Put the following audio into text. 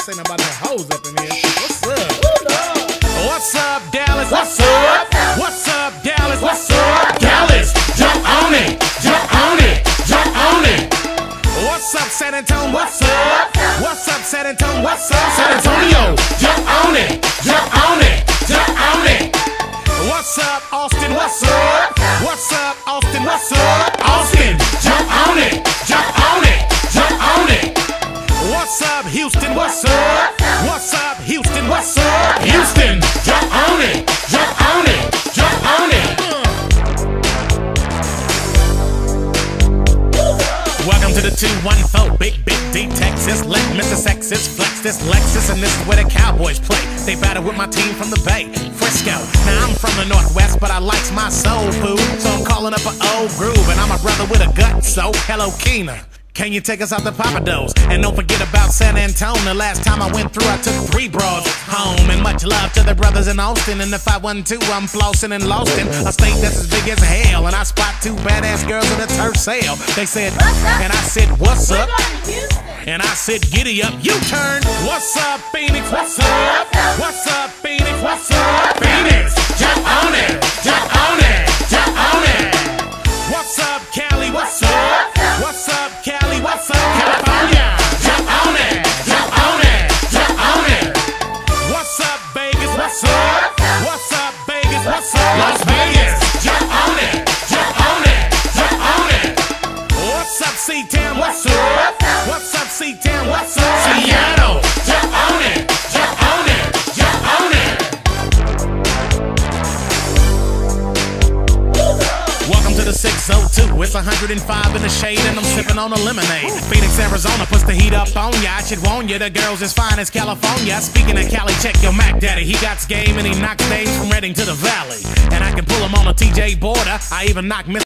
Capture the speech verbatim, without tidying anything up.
This ain't about no hoes up in here. What's up? What's up, Dallas? What's up? What's up, Dallas? What's up, Dallas? Jump on it, jump on it, jump on it. What's up, San Antonio? What's up? What's up, San Antonio? What's up, San Antonio? Jump on it, jump on it, jump on it. What's up, Austin? What's up? What's up, Austin? What's up, Austin? Jump on it, jump on it, jump on it. What's up, Houston? What's up? What's up, Houston? What's up, Houston? Jump on it, jump on it, jump on it. Welcome to the two one four, Big Big D, Texas. Let Mister Sexist flex this Lexus, and this is where the Cowboys play. They battle with my team from the Bay, Frisco. Now I'm from the Northwest, but I likes my soul food, so I'm calling up an old groove, and I'm a brother with a gut, so hello, Keena. Can you take us out to Papados? And don't forget about San Antonio. The last time I went through, I took three broads home. And much love to the brothers in Austin. And if I wasn't two, I'm flossing and lost in a state that's as big as hell. And I spot two badass girls in a turf sale. They said, and I said, what's up? And I said, giddy up, you turn. What's up, Phoenix? What's up? What's up, Phoenix? What's up, Phoenix? Jump on it, jump on it, jump on it. What's up, Cali? What's up? What's up, Cali? What's up, California? Jump on it, jump on it, jump on it. What's up, Vegas? What's up? What's up, Vegas? What's up, Las Vegas? Jump on it, jump on it, jump on it. What's up, C-Town? What's up? What's up, C-Town? What's up, Seattle? Jump on it, jump on it, jump on it. Welcome to the six oh two. It's one hundred five in the shade and I'm sipping on a lemonade. Phoenix, Arizona puts the heat up on ya. I should warn you, the girl's as fine as California. Speaking of Cali, check your Mac Daddy. He got game and he knocks days from Redding to the Valley. And I can pull him on a T J border. I even knock Miss